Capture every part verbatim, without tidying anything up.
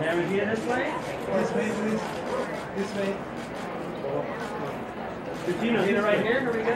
And Regina this way. This way, please. This way. Regina, Regina right here. Here we go.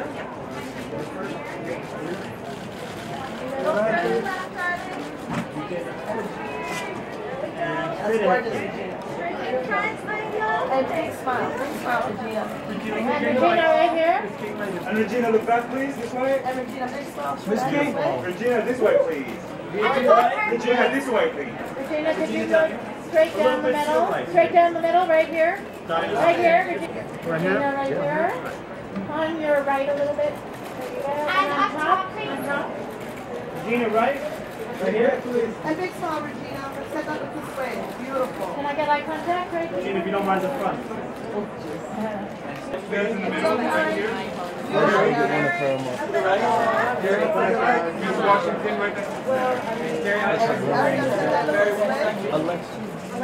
That's gorgeous, Regina. And big smile, big smile, Regina. Regina, And Regina right here. And Regina, look back, please. This way. And Regina, big smile. Miss King. Regina, this way, please. Regina, this way, please. Regina, could you go straight down the middle? Straight down the middle, right here. Right here, Regina. Right here? Regina, right here. On your right a little bit. And on top, on top. Regina, right? Right here, please. And big smile, Regina. Step up this way. Beautiful. Can I get eye contact right here? Regina, if you don't mind the front. There's in the middle, right here. Miss Washington, right there. Kerry, I Alexa.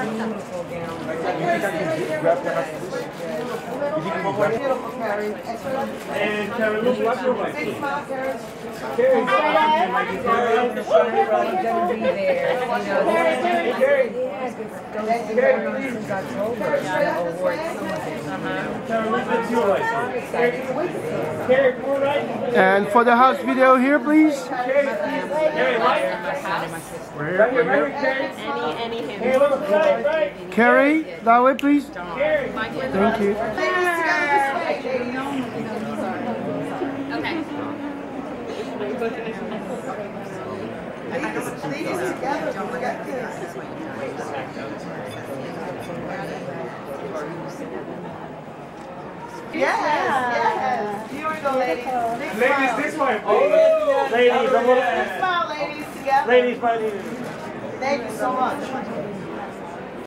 Beautiful, Kerry. And Kerry, look left your right. Big smile, Kerry. Kerry, Right ahead. Gonna be there. Kerry, Kerry, please. October. Award some of it. Kerry, look to your right. Kerry, pull right. And for the house video here, please. Kerry, Kerry, right. Right here, right here, Kerry. Any, any Kerry, look right, right. Kerry, that way, please. Kerry. Thank you. Ladies, ladies together, don't forget this. Yes, yes. Here we go, ladies. Big Ladies, smile. this way, Oh, please. ladies, I'm Big gonna. smile, ladies, together. Ladies, buddy. Thank you so much.